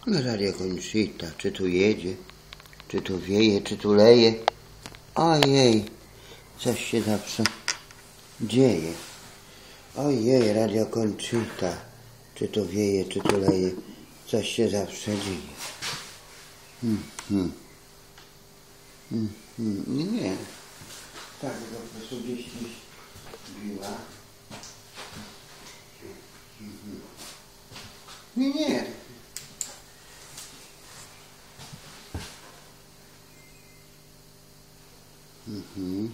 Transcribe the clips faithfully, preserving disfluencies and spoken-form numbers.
Radio Conchita, czy tu jedzie, czy tu wieje, czy tu leje. Ojej, coś się zawsze dzieje. Ojej, Radio Conchita, czy tu wieje, czy tu leje. Coś się zawsze dzieje. Hmm, hmm. Hmm, hmm. Nie, nie. Tak, po prostu gdzieś biła. Hmm. Nie, nie. Mhm.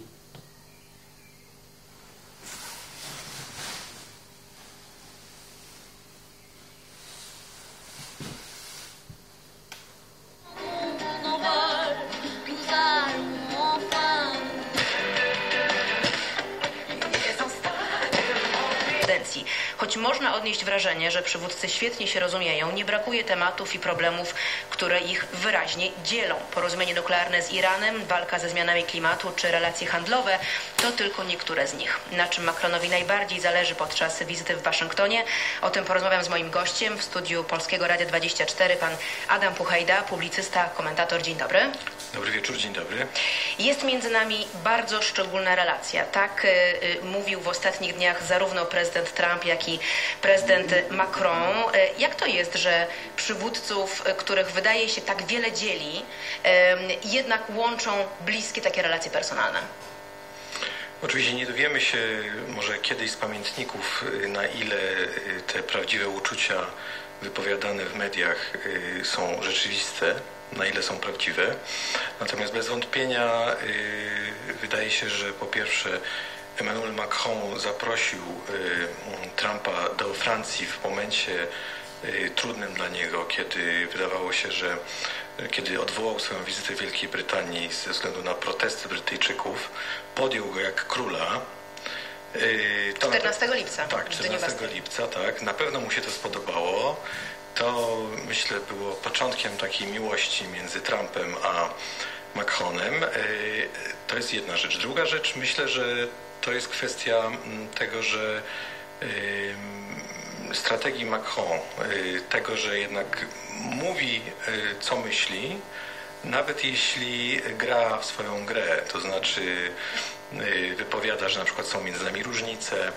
Choć można odnieść wrażenie, że przywódcy świetnie się rozumieją, nie brakuje tematów i problemów, które ich wyraźnie dzielą. Porozumienie nuklearne z Iranem, walka ze zmianami klimatu czy relacje handlowe to tylko niektóre z nich. Na czym Macronowi najbardziej zależy podczas wizyty w Waszyngtonie? O tym porozmawiam z moim gościem w studiu Polskiego Radia dwadzieścia cztery, pan Adam Puchejda, publicysta, komentator. Dzień dobry. Dobry wieczór, dzień dobry. Jest między nami bardzo szczególna relacja. Tak y, y, mówił w ostatnich dniach zarówno prezydent Trump, jak i prezydent Macron. Y, jak to jest, że przywódców, y, których wydaje się tak wiele dzieli, y, jednak łączą bliskie takie relacje personalne? Oczywiście nie dowiemy się może kiedyś z pamiętników, na ile te prawdziwe uczucia wypowiadane w mediach są rzeczywiste, na ile są prawdziwe. Natomiast bez wątpienia yy, wydaje się, że po pierwsze Emmanuel Macron zaprosił yy, Trumpa do Francji w momencie yy, trudnym dla niego, kiedy wydawało się, że yy, kiedy odwołał swoją wizytę w Wielkiej Brytanii ze względu na protesty Brytyjczyków, podjął go jak króla. Yy, czternastego lipca. Tak, czternastego lipca, tak. Na pewno mu się to spodobało. To, myślę, było początkiem takiej miłości między Trumpem a Macronem. To jest jedna rzecz. Druga rzecz, myślę, że to jest kwestia tego, że strategii Macron, tego, że jednak mówi, co myśli, nawet jeśli gra w swoją grę, to znaczy wypowiada, że na przykład są między nami różnice,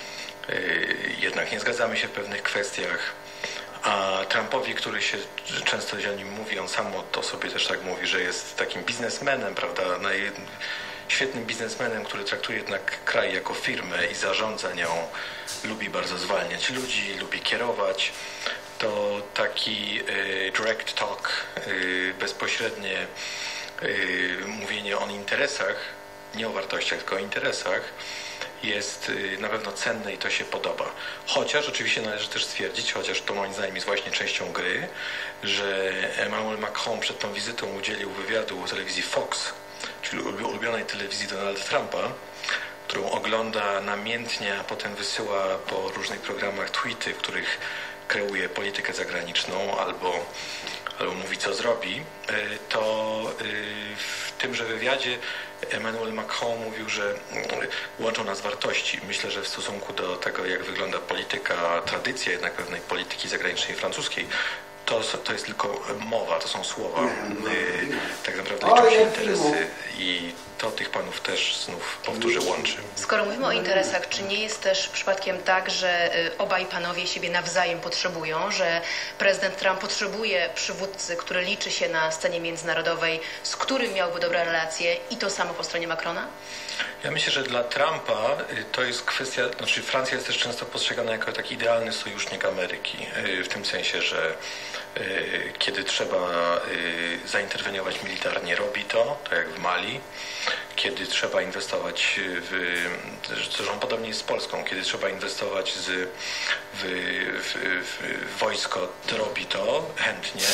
jednak nie zgadzamy się w pewnych kwestiach. A Trumpowi, który się często o nim mówi, on sam o sobie też tak mówi, że jest takim biznesmenem, prawda, świetnym biznesmenem, który traktuje jednak kraj jako firmę i zarządza nią, lubi bardzo zwalniać ludzi, lubi kierować, to taki y, direct talk, y, bezpośrednie y, mówienie o interesach, nie o wartościach, tylko o interesach, jest na pewno cenne i to się podoba. Chociaż oczywiście należy też stwierdzić, chociaż to moim zdaniem jest właśnie częścią gry, że Emmanuel Macron przed tą wizytą udzielił wywiadu telewizji Fox, czyli ulubionej telewizji Donalda Trumpa, którą ogląda namiętnie, a potem wysyła po różnych programach tweety, w których kreuje politykę zagraniczną albo, albo mówi, co zrobi, to w tymże wywiadzie Emmanuel Macron mówił, że łączą nas wartości. Myślę, że w stosunku do tego, jak wygląda polityka, tradycja jednak pewnej polityki zagranicznej francuskiej, to, to jest tylko mowa, to są słowa. Tak naprawdę liczą się interesy i to tych panów też znów powtórzę łączy. Skoro mówimy o interesach, czy nie jest też przypadkiem tak, że obaj panowie siebie nawzajem potrzebują, że prezydent Trump potrzebuje przywódcy, który liczy się na scenie międzynarodowej, z którym miałby dobre relacje, i to samo po stronie Macrona? Ja myślę, że dla Trumpa to jest kwestia, znaczy Francja jest też często postrzegana jako taki idealny sojusznik Ameryki, w tym sensie, że kiedy trzeba zainterweniować militarnie, robi to, tak jak w Mali. Kiedy trzeba inwestować w, zresztą podobnie jest z Polską, kiedy trzeba inwestować z, w, w, w wojsko, to robi to chętnie.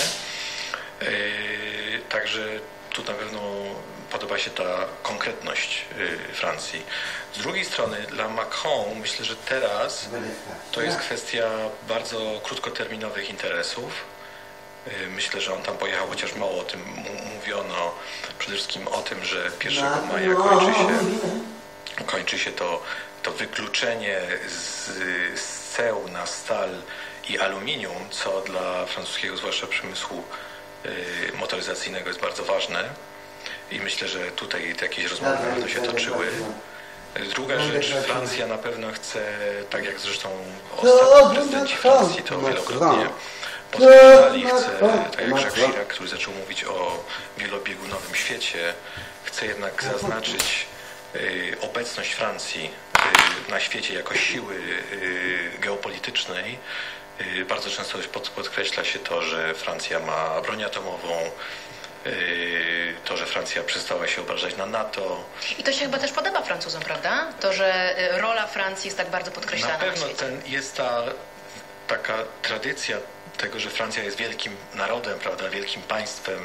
Także tu na pewno podoba się ta konkretność Francji. Z drugiej strony dla Macron myślę, że teraz to jest kwestia bardzo krótkoterminowych interesów. Myślę, że on tam pojechał, chociaż mało o tym mówiono, przede wszystkim o tym, że pierwszego maja kończy się, kończy się to, to wykluczenie z, z ceł na stal i aluminium, co dla francuskiego zwłaszcza przemysłu motoryzacyjnego jest bardzo ważne. I myślę, że tutaj jakieś rozmowy na pewno się toczyły. Druga rzecz, Francja na pewno chce, tak jak zresztą ostatni prezydenci Francji to wielokrotnie podkreślali, chce, tak jak Jacques Chirac, który zaczął mówić o wielobiegunowym świecie, chce jednak zaznaczyć y, obecność Francji y, na świecie jako siły y, geopolitycznej. Y, bardzo często pod, podkreśla się to, że Francja ma broń atomową, to, że Francja przestała się obrażać na NATO. I to się chyba też podoba Francuzom, prawda? To, że rola Francji jest tak bardzo podkreślana na pewno świecie. Ten, jest ta taka tradycja tego, że Francja jest wielkim narodem, prawda, wielkim państwem.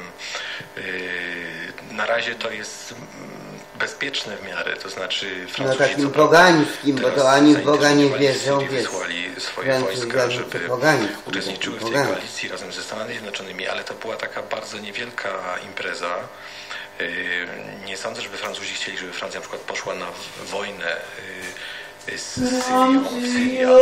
Na razie to jest bezpieczne w miarę, to znaczy Francuzi no takim pogańskim, bo to ani w Boga nie wierzą, więc wysłali swoje wojska, żeby uczestniczyły w tej koalicji razem ze Stanami Zjednoczonymi, ale to była taka bardzo niewielka impreza. Nie sądzę, żeby Francuzi chcieli, żeby Francja na przykład poszła na wojnę z Syrią, Syrią,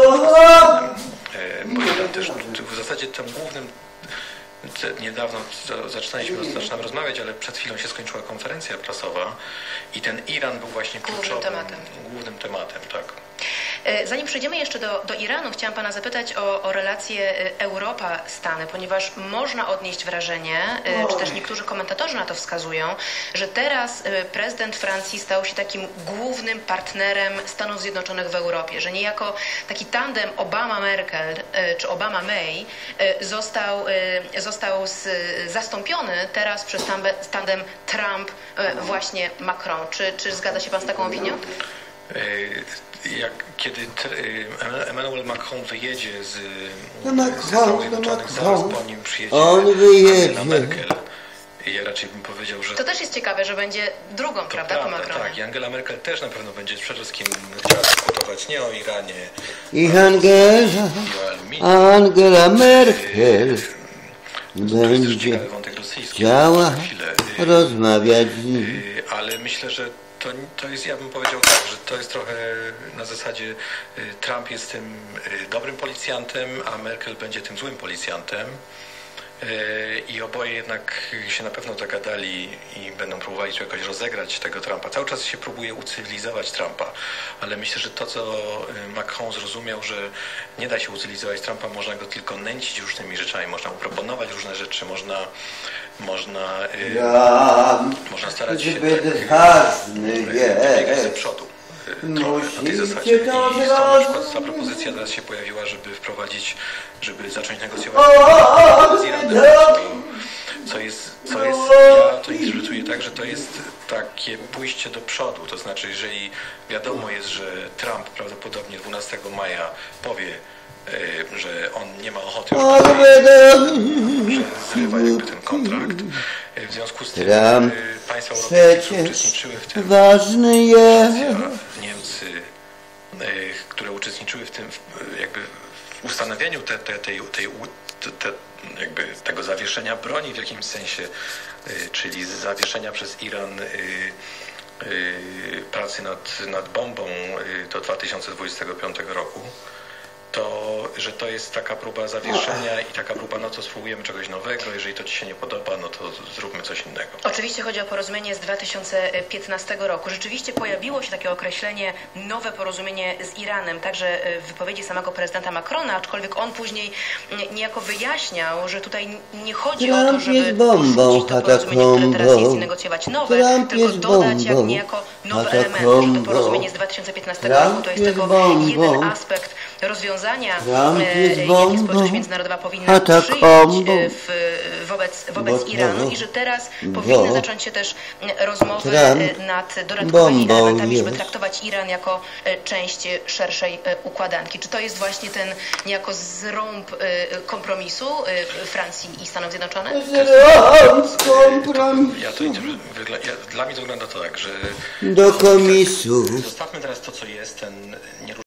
bo Iran też w zasadzie tym głównym, niedawno zaczynaliśmy, zaczynamy rozmawiać, ale przed chwilą się skończyła konferencja prasowa i ten Iran był właśnie kluczowym, głównym tematem. Głównym tematem, tak. Zanim przejdziemy jeszcze do, do Iranu, chciałam pana zapytać o, o relacje Europa-Stany, ponieważ można odnieść wrażenie, czy też niektórzy komentatorzy na to wskazują, że teraz prezydent Francji stał się takim głównym partnerem Stanów Zjednoczonych w Europie, że niejako taki tandem Obama-Merkel czy Obama-May został, został z, zastąpiony teraz przez tandem Trump właśnie Macron. Czy, czy zgadza się pan z taką opinią? Jak, kiedy Emmanuel Macron wyjedzie z Macron, Stanów Zjednoczonych, zaraz po nim przyjedzie Angela Merkel. Ja raczej bym powiedział, że... To też jest ciekawe, że będzie drugą, to prawda, prawda, po Macronie. Tak, i Angela Merkel też na pewno będzie przede wszystkim chciała dyskutować nie o Iranie, I Angela, Angela Merkel będzie chciała rozmawiać z nim. Ale myślę, że To, to jest, ja bym powiedział tak, że to jest trochę na zasadzie Trump jest tym dobrym policjantem, a Merkel będzie tym złym policjantem. I oboje jednak się na pewno dogadali i będą próbowali tu jakoś rozegrać tego Trumpa. Cały czas się próbuje ucywilizować Trumpa, ale myślę, że to, co Macron zrozumiał, że nie da się ucywilizować Trumpa, można go tylko nęcić różnymi rzeczami, można mu proponować różne rzeczy, można można, ja, można starać się tak, biegać ze przodu trochę na tej zasadzie. I stąd na przykład ta propozycja teraz się pojawiła, żeby wprowadzić, żeby zacząć negocjować z Iranem, co jest, co jest, ja to interpretuję tak, że to jest takie pójście do przodu, to znaczy jeżeli wiadomo jest, że Trump prawdopodobnie dwunastego maja powie, że on nie ma ochoty już że zrywa jakby ten kontrakt. W związku z tym Trump państwa europejskie, które uczestniczyły w tym, ważny jest. Niemcy, które uczestniczyły w tym jakby w ustanowieniu te, te, tej, tej, te, jakby tego zawieszenia broni w jakimś sensie, czyli zawieszenia przez Iran pracy nad, nad bombą do dwa tysiące dwudziestego piątego roku, to, że to jest taka próba zawieszenia i taka próba, no to spróbujemy czegoś nowego, jeżeli to ci się nie podoba, no to zróbmy coś innego. Oczywiście chodzi o porozumienie z dwa tysiące piętnastego roku. Rzeczywiście pojawiło się takie określenie nowe porozumienie z Iranem, także w wypowiedzi samego prezydenta Macrona, aczkolwiek on później niejako wyjaśniał, że tutaj nie chodzi Trump o to, żeby bombą, to porozumienie, które teraz jest, i negocjować nowe, Trump tylko dodać jak niejako nowe elementy, że to porozumienie z dwa tysiące piętnastego roku to jest tylko bombą. jeden aspekt rozwiązania, jest jakie społeczność międzynarodowa powinna przyjąć w, wobec, wobec Iranu i że teraz powinny zacząć się też rozmowy Trump nad dodatkowymi elementami, żeby jest. traktować Iran jako część szerszej układanki. Czy to jest właśnie ten niejako zrąb kompromisu Francji i Stanów Zjednoczonych? Zrąb kompromisu. Ja to, ja, dla mnie to wygląda to tak, że do komisu. zostawmy teraz to, co jest, ten